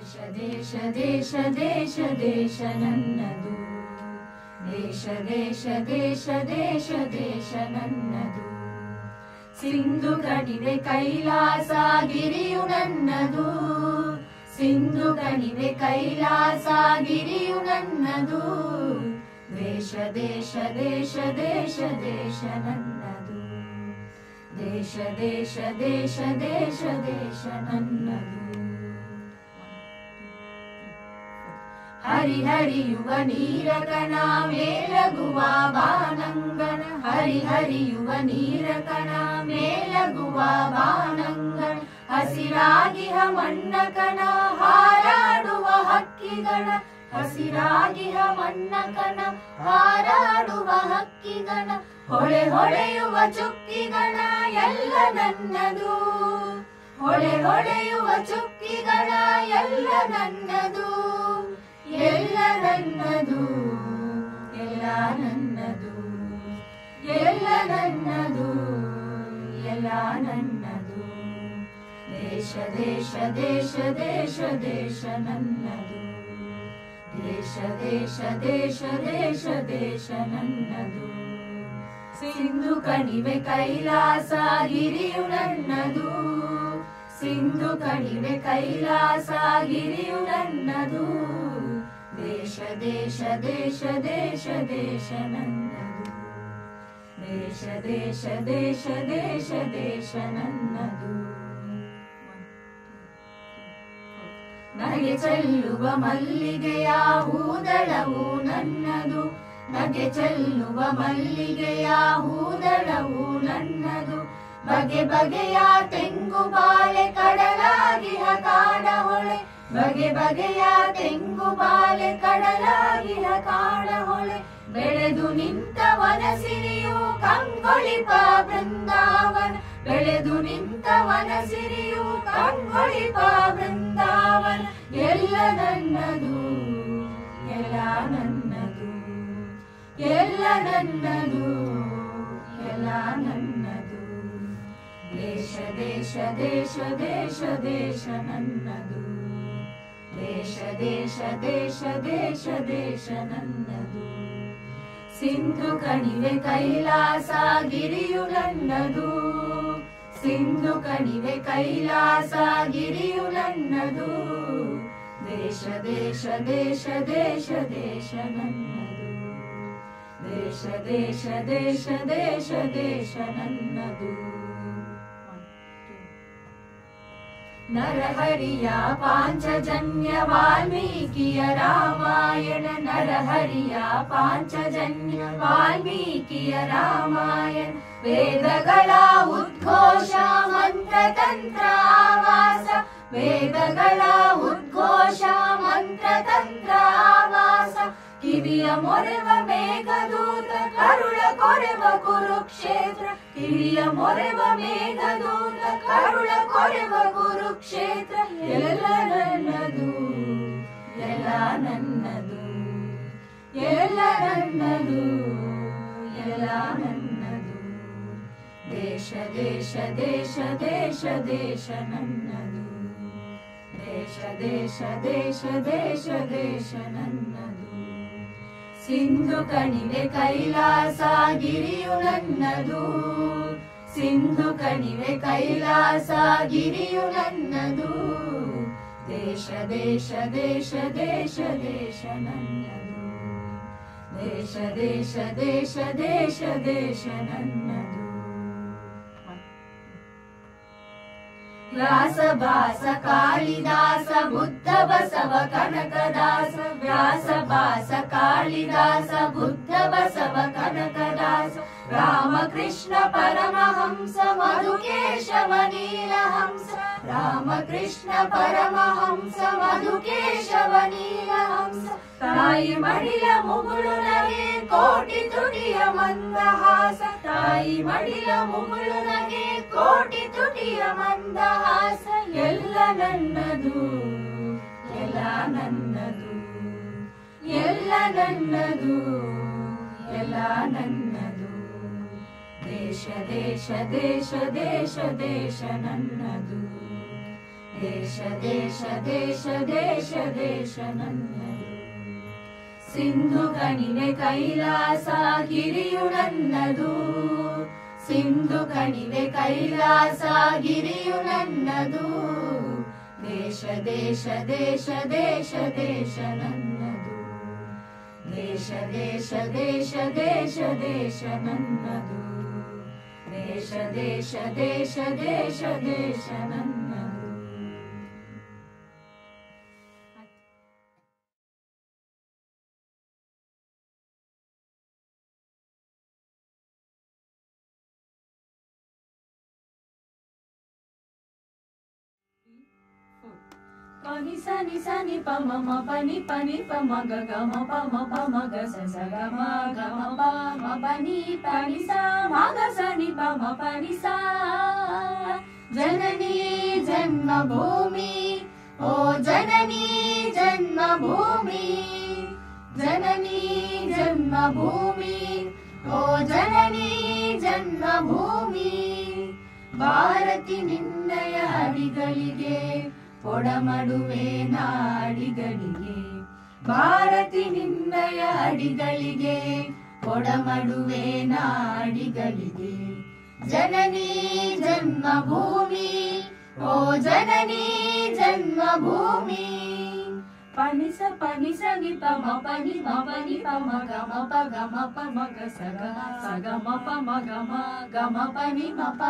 ದೇಶ ದೇಶ ದೇಶ ದೇಶ ನನ್ನದು, ದೇಶ ದೇಶ ದೇಶ ದೇಶ ದೇಶ ನನ್ನದು. ಸಿಂಧು ಕಣಿವೆ ಕೈಲಾಸ ಗಿರಿಯು ನನ್ನದು, ಸಿಂಧು ಕಣಿವೆ ಕೈಲಾಸ ಗಿರಿಯು ನನ್ನದು. ದೇಶ ದೇಶ ದೇಶ ದೇಶ ದೇಶ ನನ್ನದು, ದೇಶ ದೇಶ ದೇಶ ದೇಶ ದೇಶ ನನ್ನದು. ಹರಿಹರಿಯುವ ನೀರಕಣ ಮೇಲಗುವ ಬಾನಂಗಣ, ಹರಿಹರಿಯುವ ನೀರಕಣ ಮೇಲಗುವ ಬಾನಂಗಣ. ಹಸಿರಾಗಿಹ ಮಣ್ಣಕಣ ಹಾರಾಡುವ ಹಕ್ಕಿಗಣ, ಹಸಿರಾಗಿಹ ಮಣ್ಣಕಣ ಹಾರಾಡುವ ಹಕ್ಕಿಗಣ. ಹೊಳೆ ಹೊಳೆಯುವ ಚುಕ್ಕಿಗಣ ಎಲ್ಲ ನನ್ನದು, ಹೊಳೆ ಹೊಳೆಯುವ ಚುಕ್ಕಿಗಣ ಎಲ್ಲ ನನ್ನದು. ಎಲ್ಲ ನನ್ನದು, ಎಲ್ಲ ನನ್ನದು, ಎಲ್ಲ ನನ್ನದು, ಎಲ್ಲ ನನ್ನದು. ದೇಶ ದೇಶ ದೇಶ ದೇಶ ದೇಶ ನನ್ನದು, ದೇಶ ದೇಶ ದೇಶ ದೇಶ ದೇಶ ನನ್ನದು. ಸಿಂಧು ಕಣಿವೆ ಕೈಲಾಸ ಗಿರಿಯು ನನ್ನದು, ಸಿಂಧು ಕಣಿವೆ ಕೈಲಾಸ ಗಿರಿಯು ನನ್ನದು. ದೇಶ ದೇಶ ದೇಶ ದೇಶ ದೇಶ ನನ್ನದು, ದೇಶ ದೇಶ ದೇಶ ದೇಶ ದೇಶ ನನ್ನದು. ನಗೆ ಚೆಲ್ಲುವ ಮಲ್ಲಿಗೆಯ ಹೂದಳವು ನನ್ನದು, ನಗೆ ಚೆಲ್ಲುವ ಮಲ್ಲಿಗೆಯ ಹೂದಳವು ನನ್ನದು. ಬಗೆ ಬಗೆಯ ತೆಂಗು ಬಾಳೆ ಕಡಲಾಗಿಹ ಕಾಡ ಹೊಳೆ, ಬಗೆ ಬಗೆಯ ತೆಂಗು ಬಾಳೆ ಕಡಲಾಗಿಹ ಕಾಡ ಹೊಳೆ. ಬೆಳೆದು ನಿಂತ ವನಸಿರಿಯು ಕಂಗೊಳಿಪ ಬೃಂದಾವನ, ಬೆಳೆದು ನಿಂತ ವನಸಿರಿಯು ಕಂಗೊಳಿಪ ಬೃಂದಾವನ. ಎಲ್ಲ ನನ್ನದು, ಎಲ್ಲ ನನ್ನದು, ಎಲ್ಲ ನನ್ನದು, ಎಲ್ಲ ನನ್ನದು. ದೇಶ ದೇಶ ದೇಶ ದೇಶ ದೇಶ ನನ್ನದು, ದೇಶ ದೇಶ ದೇಶ ದೇಶ ದೇಶ ನನ್ನದು. ಸಿಂಧು ಕಣಿವೆ ಕೈಲಾಸ ಗಿರಿಯು ನನ್ನದು, ಸಿಂಧು ಕಣಿವೆ ಕೈಲಾಸ ಗಿರಿಯು ನನ್ನದು. ದೇಶ ದೇಶ ದೇಶ ದೇಶ ದೇಶ ನನ್ನದು, ದೇಶ ದೇಶ ದೇಶ ದೇಶ ದೇಶ ನನ್ನದು. ನರಹರಿಯ ಪಾಂಚಜನ್ಯ ವಾಲ್ಮೀಕಿಯ ರಾಮಾಯಣ, ನರಹರಿಯ ಪಾಂಚಜನ್ಯ ವಾಲ್ಮೀಕಿಯ ರಾಮಾಯಣ. ವೇದಗಳ ಉದ್ಘೋಷ ಮಂತ್ರತಂತ್ರ ಆವಾಸ, ವೇದಗಳ ಉದ್ಘೋಷ ಮಂತ್ರತಂತ್ರ ಆವಾಸ. ಕಿವಿಯ ಮೊರೆವ ಮೇಘದೂತ ಕರುಳ ಕೊರೆವ ಕುರುಕ್ಷೇತ್ರ, ಕಿವಿಯ ಮೊರೆವ ಮೇಘದೂತ ಕರುಳ ಕೊರೆವ ಕುರುಕ್ಷೇತ್ರ. ಎಲ್ಲ ನನ್ನದು, ಎಲ್ಲ ನನ್ನದು, ಎಲ್ಲ ನನ್ನದು, ಎಲ್ಲ ನನ್ನದು. ದೇಶ ದೇಶ ದೇಶ ದೇಶ ದೇಶ ನನ್ನದು, ದೇಶ ದೇಶ ದೇಶ ದೇಶ ದೇಶ ನನ್ನದು. ಸಿಂಧು ಕಣಿವೆ ಕೈಲಾಸ ಗಿರಿಯು ನನ್ನದು, ಸಿಂಧು ಕಣಿವೆ ಕೈಲಾಸ ಗಿರಿಯು ನನ್ನದು. ದೇಶ ದೇಶ ದೇಶ ದೇಶ ದೇಶ ನನ್ನದು, ದೇಶ ದೇಶ ದೇಶ ದೇಶ ದೇಶ ನನ್ನದು. ವ್ಯಾಸ ಭಾಸ ಕಾಳಿದಾಸ ಬುದ್ಧ ಬಸವ ಕನಕದಾಸ, ವ್ಯಾಸ ಭಾಸ ಕಾಳಿದಾಸ ಬುದ್ಧ ಬಸವ ಕನಕದಾಸ. ರಾಮಕೃಷ್ಣ ಪರಮಹಂಸ ಮಧುಕೇಶವ ನೀಲಹಂಸ, ರಾಮಕೃಷ್ಣ ಪರಮಹಂಸ ಮಧುಕೇಶವ ನೀಲಹಂಸ. ತಾಯಿ ಮಡಿಲ ಮುಗುಳು ನಗೆ ಕೋಟಿ ತುಟಿಯ ಮಂದಹಾಸ, ತಾಯಿ ಮಡಿಲ ಮುಗುಳು ನಗೆ ಕೋಟಿ ತುಟಿಯ ಮಂದಹಾಸ. ಎಲ್ಲ ನನ್ನದು, ಎಲ್ಲ ನನ್ನದು, ಎಲ್ಲ ನನ್ನದು, ಎಲ್ಲ ನನ್ನದು. ದೇಶ ದೇಶ ದೇಶ ದೇಶ ದೇಶ ನನ್ನದು, ದೇಶ ದೇಶ ದೇಶ ದೇಶ ದೇಶ ನನ್ನದು. ಸಿಂಧು ಕಣಿವೆ ಕೈಲಾಸ ಗಿರಿಯು ನನ್ನದು, ಸಿಂಧು ಕಣಿವೆ ಕೈಲಾಸ ಗಿರಿಯು ನನ್ನದು. ದೇಶ ದೇಶ ದೇಶ ದೇಶ ದೇಶ ನನ್ನದು, ದೇಶ ದೇಶ ದೇಶ ದೇಶ ದೇಶ ನನ್ನದು, ದೇಶ ದೇಶ ದೇಶ ದೇಶ ದೇಶ ನನ್ನದು. Pani sani sani pa ma ma pani pani pa ma ga ga ma pa ma ga sa sa ga ma pa ma pani pani sa ma ga sa ni pa ma pani sa. Janani janma bhumi o janani janma bhumi, janani janma bhumi o janani janma bhumi. Bharati ನಿನ್ನಯ ಅಡಿಗಳಿಗೆ ಕೊಡಮಡುವೆ ನಾಡಿಗಳಿಗೆ, ಭಾರತಿ ನಿನ್ನಯ ಅಡಿಗಳಿಗೆ ಕೊಡಮಡುವೆ ನಾಡಿಗಳಿಗೆ. ಜನನಿ ಜನ್ಮಭೂಮಿ ಓ ಜನನಿ ಜನ್ಮಭೂಮಿ. ಪನಿಸ ಪನಿಸ ನಿ ಪ ಮ ಪನಿ ಮ ಪನಿ ಪ ಮ ಗ ಮ ಪ ಗ ಮ ಪ ಮ ಗ ಸ ಗ ಸ ಗ ಮ ಪ ಮ ಗ ಮ ಪನಿ ಮ ಪ.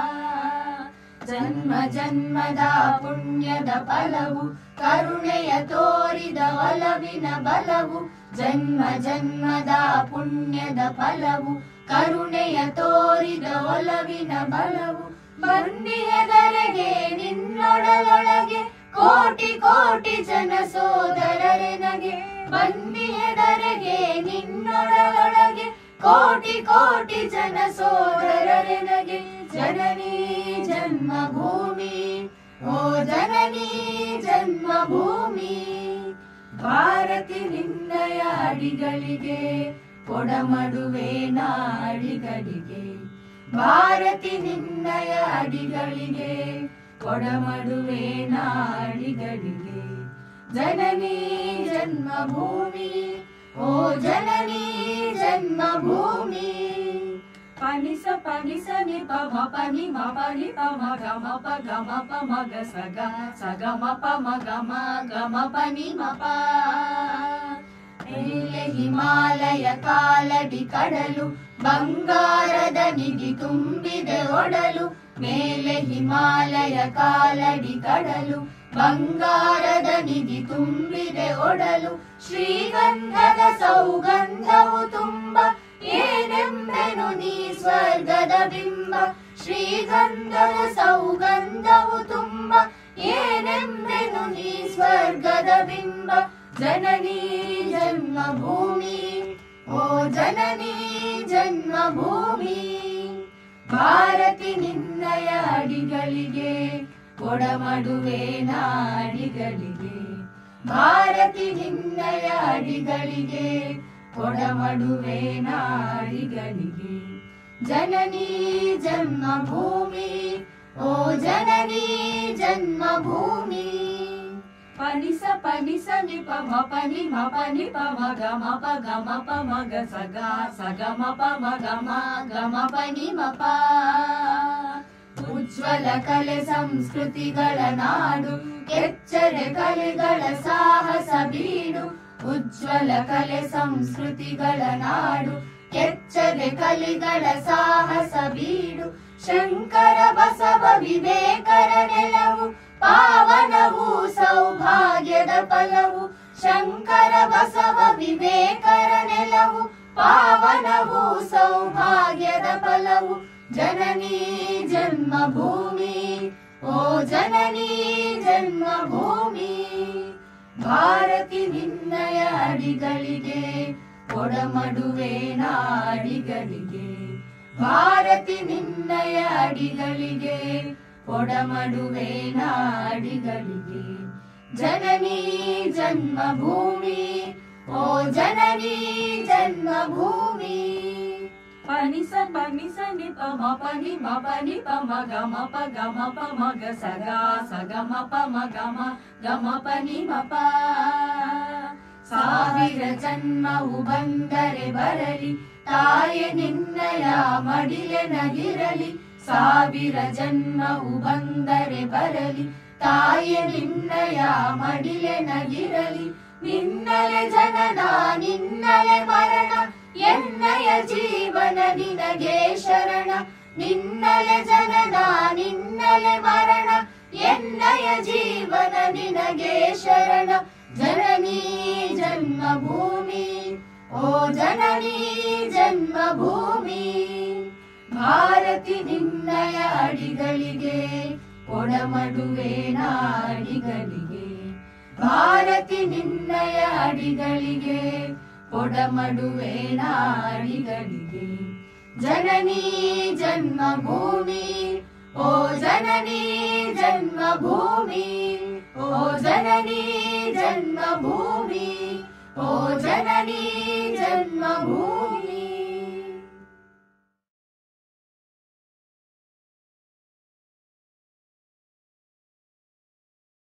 ಜನ್ಮ ಜನ್ಮದ ಪುಣ್ಯದ ಫಲವು ಕರುಣೆಯ ತೋರಿದ ಒಲವಿನ ಬಲವು, ಜನ್ಮ ಜನ್ಮದ ಪುಣ್ಯದ ಫಲವು ಕರುಣೆಯ ತೋರಿದ ಒಲವಿನ ಬಲವು. ಬಂದಿಯದರೆಗೆ ನಿನ್ನೊಡಲೊಳಗೆ ಕೋಟಿ ಕೋಟಿ ಜನ ಸೋದರರೆನಗೆ, ಬಂದಿಯದರೆಗೆ ನಿನ್ನೊಡಲೊಳಗೆ ಕೋಟಿ ಕೋಟಿ ಜನ ಸೋದರರೆನಗೆ. ಜನನಿ ಜನ್ಮಭೂಮಿ ಓ ಜನನಿ ಜನ್ಮಭೂಮಿ. ಭಾರತಿ ನಿನ್ನಯ ಅಡಿಗಳಿಗೆ ಕೊಡಮಡುವೆ ನಾಡಿಗಳಿಗೆ, ಭಾರತಿ ನಿನ್ನಯ ಅಡಿಗಳಿಗೆ ಕೊಡಮಡುವೆ ನಾಡಿಗಳಿಗೆ. ಜನನಿ ಜನ್ಮಭೂಮಿ ಓ ಜನನಿ ಜನ್ಮಭೂಮಿ. ಪನಿಸ ಪನಿಸ ನಿ ಪ ಮ ಪನಿ ಮ ಪನಿ ಪ ಮ ಗ ಮ ಪ ಗ ಮ ಪ ಮ ಗ ಸ ಗ ಮ ಪ ಮ ಗ ಮ ಪನಿ ಮ ಪ. ಎಲ್ಲೆ ಹಿಮಾಲಯ ಕಾಲಡಿ ಕಡಲು ಬಂಗಾರದ ನಿಧಿ ತುಂಬಿದೆ ಒಡಲು, ಮೇಲೆ ಹಿಮಾಲಯ ಕಾಲಡಿ ಕಡಲು ಬಂಗಾರದ ನಿಧಿ ತುಂಬಿದೆ ಒಡಲು. ಶ್ರೀಗಂಧದ ಸೌಗಂಧವು ತುಂಬ ಏನೆಂಬೆನು ನೀ ಸ್ವರ್ಗದ ಬಿಂಬ, ಶ್ರೀಗಂಧದ ಸೌಗಂಧವು ತುಂಬ ಏನೆಂಬೆನು ನೀ ಸ್ವರ್ಗದ ಬಿಂಬ. ಜನನಿ ಜನ್ಮಭೂಮಿ ಓ ಜನನಿ ಜನ್ಮಭೂಮಿ. ಭಾರತಿ ನಿನ್ನಯ ಅಡಿಗಳಿಗೆ ಕೊಡಮಡುವೆ ನಾಡಿಗಳಿಗೆ, ಭಾರತಿ ನಿನ್ನಯ ಅಡಿಗಳಿಗೆ ಕೊಡಮಡುವೆ ನಾಡಿಗಳಿಗೆ. ಜನನಿ ಜನ್ಮಭೂಮಿ ಓ ಜನನಿ ಜನ್ಮಭೂಮಿ. ಪನಿಸ ಪನಿಸ ನಿ ಪ ಮ ಪನಿ ಮ ಪನಿ ಪ ಮ ಗ ಮ ಪ ಗ ಮ ಪ ಮ ಗ ಸ ಗ ಮ ಪ ಮ ಗ ಮ ಪನಿ ಮ ಪ. ಉಜ್ವಲ ಕಲೆ ಸಂಸ್ಕೃತಿಗಳ ನಾಡು, ಕೆಚ್ಚರೆ ಕಲೆಗಳ ಸಾಹಸ ಬೀಡು. ಉಜ್ವಲ ಕಲೆ ಸಂಸ್ಕೃತಿಗಳ ನಾಡು, ಕೆಚ್ಚರೆ ಕಲೆಗಳ ಸಾಹಸ ಬೀಡು. ಶಂಕರ ಬಸವ ವಿವೇಕರ ನೆಲವು ಪಾವನವು ಸೌಭಾಗ್ಯದ ಫಲವು, ಶಂಕರ ಬಸವ ವಿವೇಕರ ನೆಲವು ಪಾವನವು ಸೌಭಾಗ್ಯದ ಫಲವು. ಜನನಿ ಜನ್ಮಭೂಮಿ ಓ ಜನನಿ ಜನ್ಮಭೂಮಿ. ಭಾರತಿ ನಿನ್ನಯ ಅಡಿಗಳಿಗೆ ಕೊಡಮಡುವೆ ನಾಡಿಗಳಿಗೆ, ಭಾರತಿ ನಿನ್ನಯ ಅಡಿಗಳಿಗೆ ಕೊಡಮಡುವೆ ನಾಡಿಗಳಿಗೆ. ಜನನಿ ಜನ್ಮಭೂಮಿ ಓ ಜನನಿ ಜನ್ಮಭೂಮಿ. pani sa ni pa ma pa ni ma ga ma pa ma ga sa ga ma pa ni ma pa. ಸಾವಿರ ಜನ್ಮವು ಬಂದರೆ ಬರಲಿ ತಾಯೆ ನಿನ್ನಯ ಮಡಿಲೆ ನಗಿರಲಿ. ಸಾವಿರ ಜನ್ಮವು ಬಂದರೆ ಬರಲಿ ತಾಯೆ ನಿನ್ನಯ ಮಡಿಲೆ ನಗಿರಲಿ. ನಿನ್ನಲೆ ಜನನ ನಿನ್ನಲೆ ಮರಣ ಎನ್ನಯ ಜೀವನ ನಿನಗೆ ಶರಣ. ನಿನ್ನಲೆ ಜನನ ನಿನ್ನಲೆ ಮರಣ ಎನ್ನಯ ಜೀವನ ನಿನಗೆ ಶರಣ. ಜನನಿ ಜನ್ಮಭೂಮಿ ಓ ಜನನಿ ಜನ್ಮಭೂಮಿ. ಭಾರತಿ ನಿನ್ನಯ ಅಡಿಗಳಿಗೆ ಕೊಡಮಡುವೆ ನಾಡಿಗಳಿಗೆ. ಭಾರತಿ ನಿನ್ನಯ ಅಡಿಗಳಿಗೆ ಕೊಡಮಡುವೆ ನಾಡಿಗಳಿಗೆ. ಜನನಿ ಜನ್ಮಭೂಮಿ ಓ ಜನನಿ ಜನ್ಮಭೂಮಿ. ಓ ಜನನಿ ಜನ್ಮಭೂಮಿ ಓ ಜನನಿ ಜನ್ಮಭೂಮಿ.